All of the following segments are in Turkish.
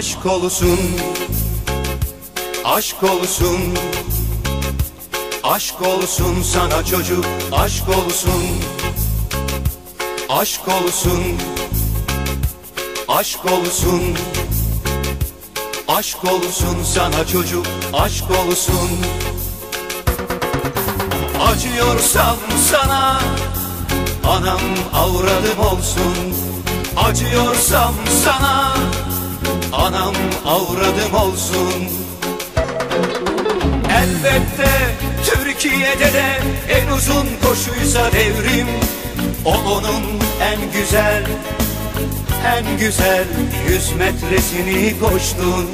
Aşk olsun, aşk olsun, aşk olsun sana çocuk, aşk olsun, aşk olsun, aşk olsun, aşk olsun sana çocuk, aşk olsun. Acıyorsam sana, anam avradım olsun. Acıyorsam sana, anam avradım olsun. Elbette Türkiye'de de en uzun koşuysa devrim, o onun en güzel 100 metresini koştun.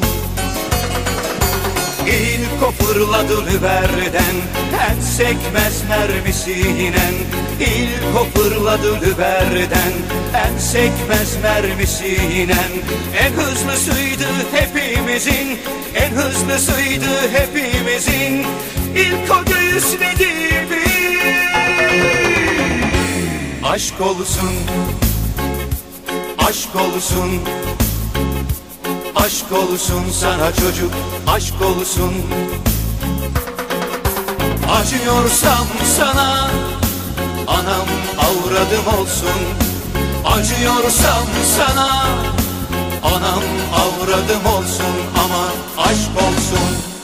İlk o fırladı Lüber'den, en sekmez mermisinen. İlk o fırladı Lüber'den, en sekmez mermisinen. En hızlısıydı hepimizin, en hızlısıydı hepimizin. İlk o göğüsledi bir. Aşk olsun, aşk olsun, aşk olsun sana çocuk, aşk olsun. Acıyorsam sana, anam avradım olsun. Acıyorsam sana, anam avradım olsun. Ama aşk olsun.